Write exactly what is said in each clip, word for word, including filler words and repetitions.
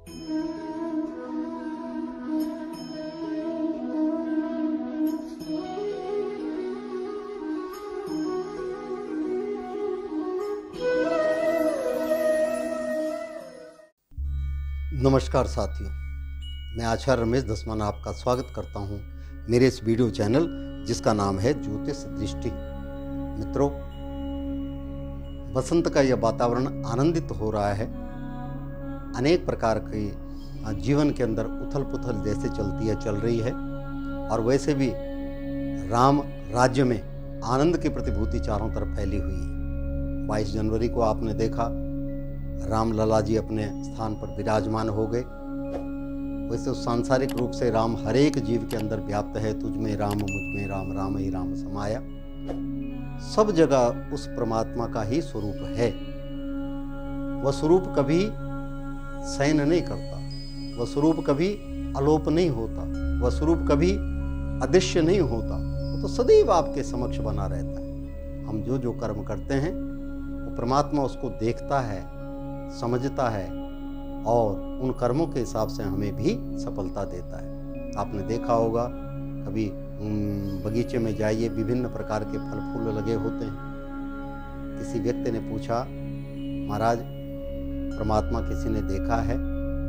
नमस्कार साथियों, मैं आचार्य रमेश दसमान आपका स्वागत करता हूं मेरे इस वीडियो चैनल जिसका नाम है ज्योतिष दृष्टि। मित्रों, बसंत का यह वातावरण आनंदित हो रहा है। अनेक प्रकार के जीवन के अंदर उथल पुथल जैसे चलती है चल रही है, और वैसे भी राम राज्य में आनंद की प्रतिभूति चारों तरफ फैली हुई है। बाईस जनवरी को आपने देखा राम लला जी अपने स्थान पर विराजमान हो गए। वैसे सांसारिक रूप से राम हर एक जीव के अंदर व्याप्त है। तुझ में राम, मुझ में राम, राम ही राम समाया। सब जगह उस परमात्मा का ही स्वरूप है। वह स्वरूप कभी शयन नहीं करता, वह स्वरूप कभी अलोप नहीं होता, वह स्वरूप कभी अदृश्य नहीं होता। वो तो सदैव आपके समक्ष बना रहता है। हम जो जो कर्म करते हैं वो परमात्मा उसको देखता है, समझता है, और उन कर्मों के हिसाब से हमें भी सफलता देता है। आपने देखा होगा कभी बगीचे में जाइए, विभिन्न प्रकार के फल फूल लगे होते हैं। किसी व्यक्ति ने पूछा, महाराज परमात्मा किसी ने देखा है?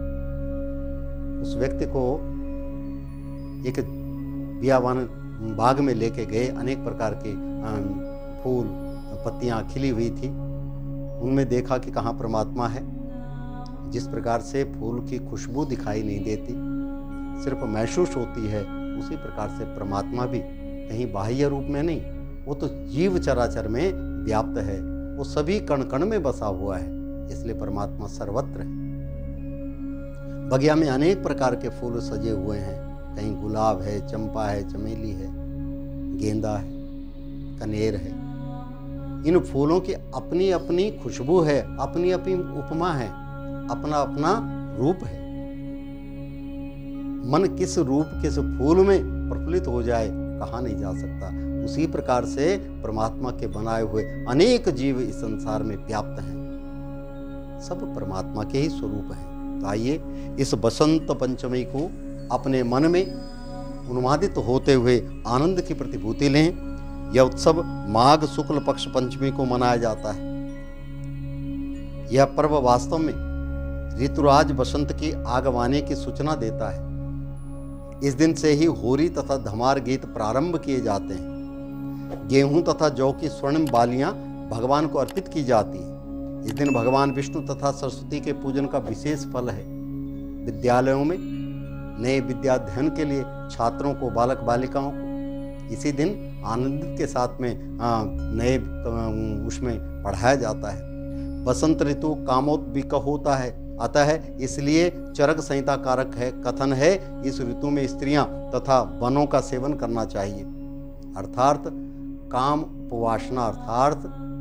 उस व्यक्ति को एक बियाबान बाग में लेके गए। अनेक प्रकार के फूल पत्तियां खिली हुई थी। उनमें देखा कि कहाँ परमात्मा है। जिस प्रकार से फूल की खुशबू दिखाई नहीं देती, सिर्फ महसूस होती है, उसी प्रकार से परमात्मा भी कहीं बाह्य रूप में नहीं, वो तो जीव चराचर में व्याप्त है। वो सभी कण कण में बसा हुआ है, इसलिए परमात्मा सर्वत्र है। बगिया में अनेक प्रकार के फूल सजे हुए हैं। कहीं गुलाब है, चंपा है, चमेली है, गेंदा है, कनेर है। इन फूलों की अपनी अपनी खुशबू है, अपनी अपनी उपमा है, अपना अपना रूप है। मन किस रूप किस फूल में प्रफुल्लित हो जाए कहा नहीं जा सकता। उसी प्रकार से परमात्मा के बनाए हुए अनेक जीव इस संसार में व्याप्त हैं। सब परमात्मा के ही स्वरूप हैं। तो आइए इस बसंत पंचमी को अपने मन में उन्मादित होते हुए आनंद की प्रतिभूति लें। यह उत्सव माघ शुक्ल पक्ष पंचमी को मनाया जाता है। यह पर्व वास्तव में ऋतुराज बसंत की आगवानी की सूचना देता है। इस दिन से ही होरी तथा धमार गीत प्रारंभ किए जाते हैं। गेहूं तथा जौ की स्वर्णिम बालियां भगवान को अर्पित की जाती है। इस दिन भगवान विष्णु तथा सरस्वती के पूजन का विशेष फल है। विद्यालयों में नए विद्याध्ययन के लिए छात्रों को, बालक बालिकाओं को इसी दिन आनंद के साथ में नए उसमें पढ़ाया जाता है। बसंत ऋतु कामोद्दीपक होता है, अतः इसलिए चरक संहिता कारक है कथन है इस ऋतु में स्त्रियां तथा वनों का सेवन करना चाहिए। अर्थात काम उपवासना अर्थात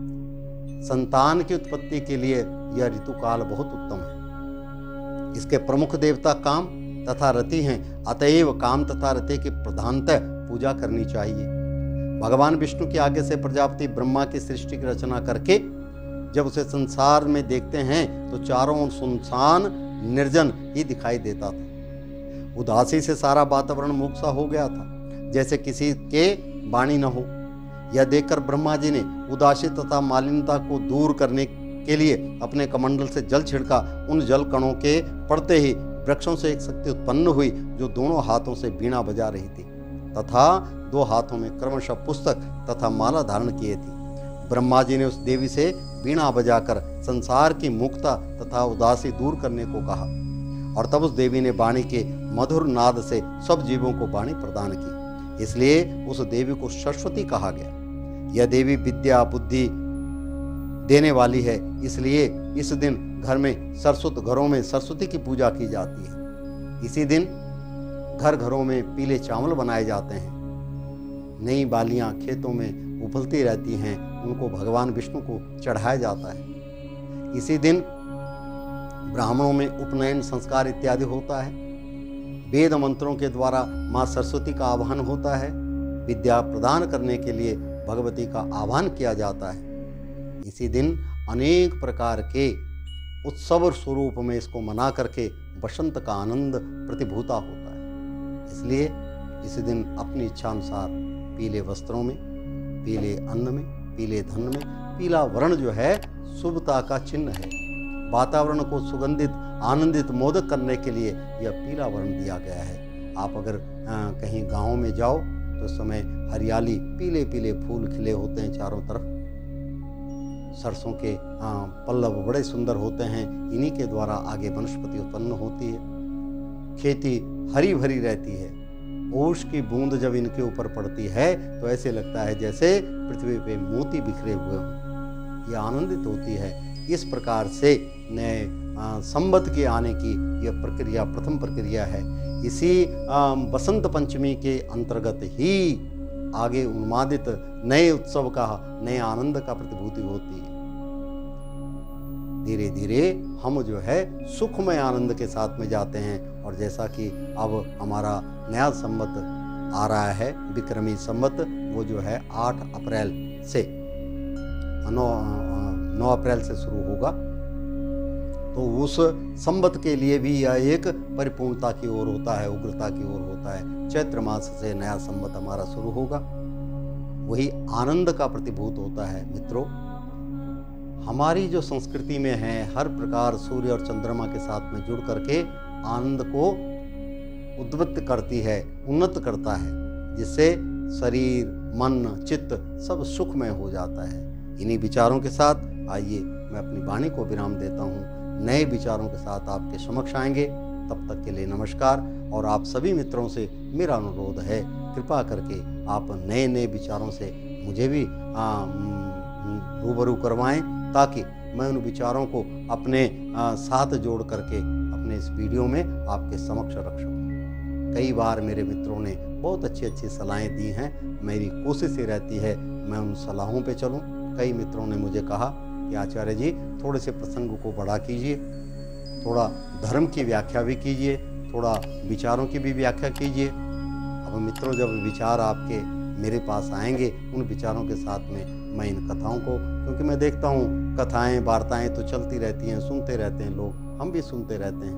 संतान की उत्पत्ति के लिए यह ऋतुकाल बहुत उत्तम है। इसके प्रमुख देवता काम तथा रति हैं, अतएव काम तथा रति की प्रधानतः पूजा करनी चाहिए। भगवान विष्णु के आगे से प्रजापति ब्रह्मा की सृष्टि की रचना करके जब उसे संसार में देखते हैं तो चारों ओर सुनसान निर्जन ही दिखाई देता था। उदासी से सारा वातावरण मूक सा हो गया था, जैसे किसी के वाणी न हो। यह देखकर ब्रह्मा जी ने उदासी तथा मालिन्यता को दूर करने के लिए अपने कमंडल से जल छिड़का। उन जल कणों के पड़ते ही वृक्षों से एक शक्ति उत्पन्न हुई जो दोनों हाथों से वीणा बजा रही थी तथा दो हाथों में क्रमशः पुस्तक तथा माला धारण किए थी। ब्रह्मा जी ने उस देवी से वीणा बजाकर संसार की मुक्ता तथा उदासी दूर करने को कहा, और तब उस देवी ने वाणी के मधुर नाद से सब जीवों को वाणी प्रदान की। इसलिए उस देवी को सरस्वती कहा गया। यह देवी विद्या बुद्धि देने वाली है, इसलिए इस दिन घर में सरस्वत घरों में सरस्वती की पूजा की जाती है। इसी दिन घर घरों में पीले चावल बनाए जाते हैं। नई बालियां खेतों में उफलती रहती हैं, उनको भगवान विष्णु को चढ़ाया जाता है। इसी दिन ब्राह्मणों में उपनयन संस्कार इत्यादि होता है। वेद मंत्रों के द्वारा माँ सरस्वती का आह्वान होता है। विद्या प्रदान करने के लिए भगवती का आह्वान किया जाता है। इसी दिन अनेक प्रकार के उत्सव स्वरूप में इसको मना करके बसंत का आनंद प्रतिभूता होता है। इसलिए इस दिन अपनी इच्छानुसार पीले वस्त्रों में, पीले अन्न में, पीले धन में, पीला वर्ण जो है शुभता का चिन्ह है। वातावरण को सुगंधित, आनंदित, मोदक करने के लिए यह पीला वर्ण दिया गया है। आप अगर आ, कहीं गांव में जाओ तो उस समय हरियाली, पीले पीले फूल खिले होते हैं चारों तरफ। सरसों के आ, पल्लव बड़े सुंदर होते हैं, इन्हीं के द्वारा आगे वनस्पति उत्पन्न होती है। खेती हरी भरी रहती है। ओश की बूंद जब इनके ऊपर पड़ती है तो ऐसे लगता है जैसे पृथ्वी पे मोती बिखरे हुए हों। ये आनंदित होती है। इस प्रकार से नए संवत के आने की यह प्रक्रिया प्रथम प्रक्रिया है। इसी आ, बसंत पंचमी के अंतर्गत ही आगे उन्मादित नए उत्सव का, नए आनंद का प्रतिभूति होती है। धीरे धीरे हम जो है सुखमय आनंद के साथ में जाते हैं। और जैसा कि अब हमारा नया संवत आ रहा है, विक्रमी संवत, वो जो है आठ अप्रैल से नौ नौ अप्रैल से शुरू होगा। तो उस संवत के लिए भी यह एक परिपूर्णता की ओर होता है, उग्रता की ओर होता है। चैत्र मास से नया संवत हमारा शुरू होगा, वही आनंद का प्रतिभूत होता है। मित्रों, हमारी जो संस्कृति में है, हर प्रकार सूर्य और चंद्रमा के साथ में जुड़ करके आनंद को उद्वृत्त करती है, उन्नत करता है, जिससे शरीर, मन, चित्त सब सुखमय हो जाता है। इन्हीं विचारों के साथ आइए मैं अपनी वाणी को विराम देता हूँ। नए विचारों के साथ आपके समक्ष आएंगे। तब तक के लिए नमस्कार। और आप सभी मित्रों से मेरा अनुरोध है, कृपा करके आप नए नए विचारों से मुझे भी रूबरू करवाएं, ताकि मैं उन विचारों को अपने आ, साथ जोड़ करके अपने इस वीडियो में आपके समक्ष रख सकूं। कई बार मेरे मित्रों ने बहुत अच्छी अच्छी सलाहें दी हैं। मेरी कोशिश ये रहती है मैं उन सलाहों पे चलूं। कई मित्रों ने मुझे कहा कि आचार्य जी, थोड़े से प्रसंग को बड़ा कीजिए, थोड़ा धर्म की व्याख्या भी कीजिए, थोड़ा विचारों की भी व्याख्या कीजिए। अब मित्रों, जब विचार आपके मेरे पास आएंगे, उन विचारों के साथ में मैं इन कथाओं को, क्योंकि मैं देखता हूँ कथाएं वार्ताएं तो चलती रहती हैं, सुनते रहते हैं लोग, हम भी सुनते रहते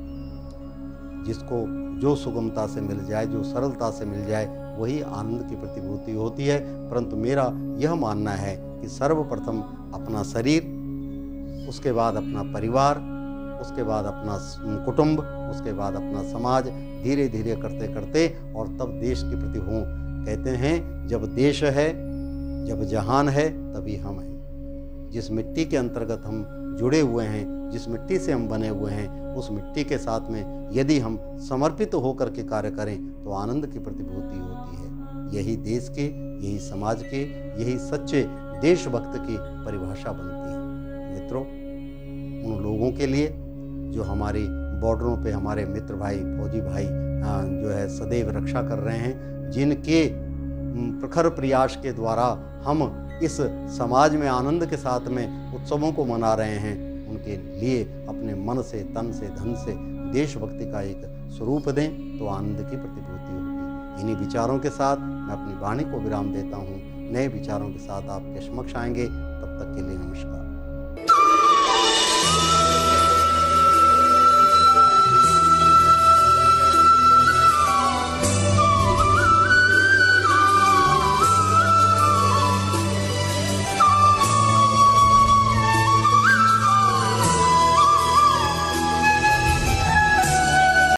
हैं। जिसको जो सुगमता से मिल जाए, जो सरलता से मिल जाए, वही आनंद की प्रतिभूति होती है। परंतु मेरा यह मानना है कि सर्वप्रथम अपना शरीर, उसके बाद अपना परिवार, उसके बाद अपना कुटुंब, उसके बाद अपना समाज, धीरे धीरे करते करते और तब देश के प्रति हों। कहते हैं जब देश है, जब जहान है, तभी हम हैं। जिस मिट्टी के अंतर्गत हम जुड़े हुए हैं, जिस मिट्टी से हम बने हुए हैं, उस मिट्टी के साथ में यदि हम समर्पित होकर के कार्य करें तो आनंद की प्रतिभूति होती है। यही देश के, यही समाज के, यही सच्चे देशभक्त की परिभाषा बनती है। मित्रों, उन लोगों के लिए जो हमारी बॉर्डरों पे, हमारे मित्र भाई, फौजी भाई जो है सदैव रक्षा कर रहे हैं, जिनके प्रखर प्रयास के द्वारा हम इस समाज में आनंद के साथ में उत्सवों को मना रहे हैं, उनके लिए अपने मन से, तन से, धन से देशभक्ति का एक स्वरूप दें तो आनंद की प्रतिभूति होगी। इन्हीं विचारों के साथ मैं अपनी वाणी को विराम देता हूँ। नए विचारों के साथ आपके समक्ष आएंगे। तब तक के लिए नमस्कार।